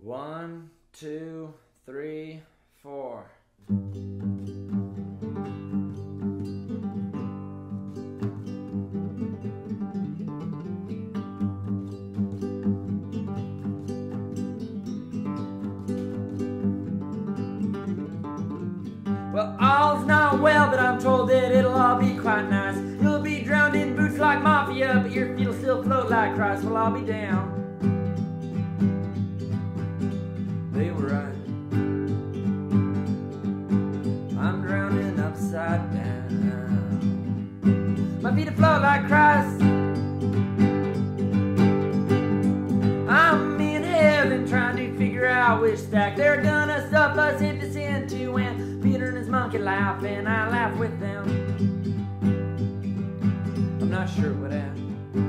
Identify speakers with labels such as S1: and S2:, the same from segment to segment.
S1: 1, 2, 3, 4. Well, all's not well, but I'm told that it'll all be quite nice. You'll be drowned in boots like mafia, but your feet'll still float like Christ. Well, I'll be down. They were right. I'm drowning upside down. My feet float like Christ. I'm in heaven trying to figure out which stack they're gonna stuff us if it's into. And Peter and his monkey laugh, and I laugh with them. I'm not sure what happened.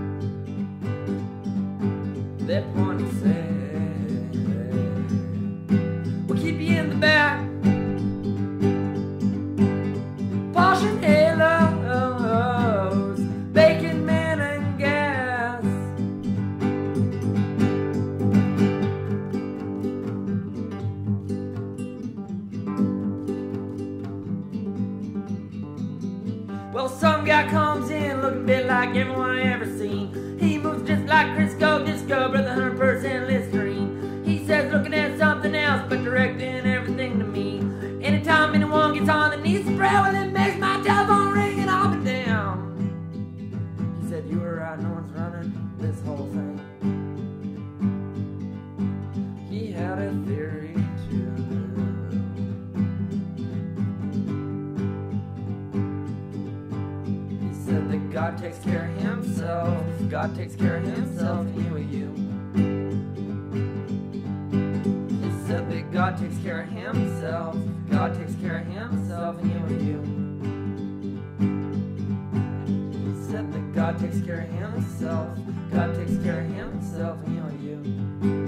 S1: That one said, we'll keep you in the back. Polishing halos, bacon, man, and gas. Well, some guy comes in looking a bit like everyone I ever seen. He moves just like Crisco Disco, brother 100% Listerine. He says looking at something else, but directing everything to me. Anytime anyone gets on the knee spray, well, it makes my telephone ring and I'll be down. He said, you were right, no one's running this whole thing. He had a theory too. He said that God takes care of himself. God takes care of himself, and you and you. He said that God takes care of himself. God takes care of himself, and you and you. He said that God takes care of himself. God takes care of himself, and you and you.